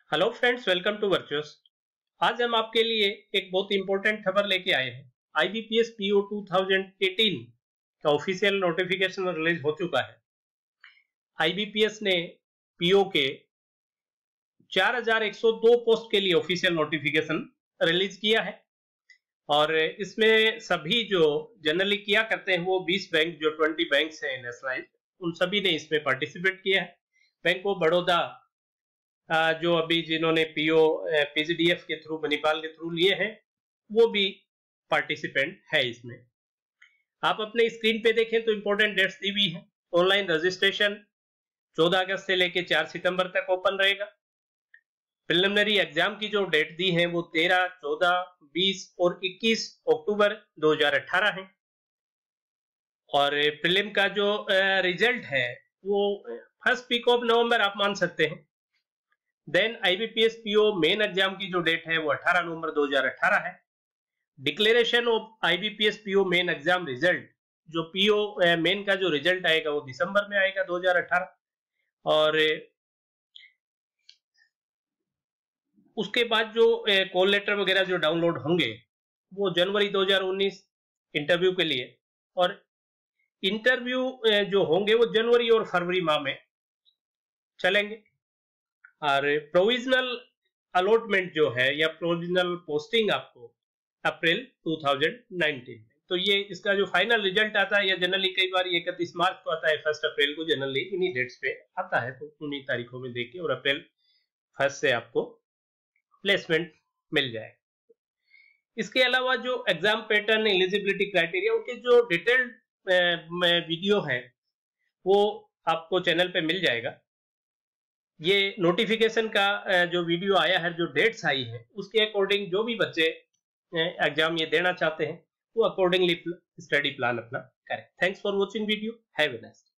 Hello friends, welcome to Virtuous. आज हम आपके लिए एक बहुत इंपॉर्टेंट खबर लेके आए हैं। आईबीपीएस पीओ 2018 का ऑफिशियल नोटिफिकेशन रिलीज हो चुका है। आईबीपीएस ने पीओ के 4102 पोस्ट के लिए ऑफिशियल नोटिफिकेशन रिलीज किया है और इसमें सभी जो जनरली किया करते हैं वो 20 बैंक जो 20 बैंक्स हैं नेशनलाइज, उन सभी ने इसमें पार्टिसिपेट किया है। बैंक ऑफ बड़ौदा जो अभी जिन्होंने पीजीडीएफ के थ्रू मणिपाल के थ्रू लिए हैं वो भी पार्टिसिपेंट है इसमें। आप अपने स्क्रीन पे देखें तो इंपॉर्टेंट डेट्स दी हुई है। ऑनलाइन रजिस्ट्रेशन 14 अगस्त से लेकर 4 सितंबर तक ओपन रहेगा। प्रिलिमिनरी एग्जाम की जो डेट दी है वो 13, 14, 20 और 21 अक्टूबर 2018 है और प्रीलिम का जो रिजल्ट है वो फर्स्ट वीक ऑफ नवंबर आप मान सकते हैं। Then IBPS PO main exam की जो डेट है वो 18 नवंबर 2018 है। Declaration of IBPS PO main exam result, जो पीओ मेन का जो रिजल्ट आएगा वो दिसंबर में आएगा 2018 और उसके बाद जो कॉल लेटर वगैरह जो डाउनलोड होंगे वो जनवरी 2019 इंटरव्यू के लिए, और इंटरव्यू जो होंगे वो जनवरी और फरवरी माह में चलेंगे। और प्रोविजनल अलॉटमेंट जो है या प्रोविजनल पोस्टिंग आपको अप्रैल 2019 में, तो ये इसका जो फाइनल रिजल्ट आता है या जनरली कई बार 31 मार्च को आता है, 1 अप्रैल को जनरली इन्हीं डेट्स पे आता है, तो उन्हीं तारीखों में देखिए और अप्रैल 1 से आपको प्लेसमेंट मिल जाए। इसके अलावा जो एग्जाम पैटर्न, एलिजिबिलिटी क्राइटेरिया, उनके जो डिटेल्ड वीडियो है वो आपको चैनल पे मिल जाएगा। ये नोटिफिकेशन का जो वीडियो आया है, जो डेट्स आई है उसके अकॉर्डिंग जो भी बच्चे एग्जाम ये देना चाहते हैं वो अकॉर्डिंगली स्टडी प्लान अपना करें। Thanks for watching video, have a nice day.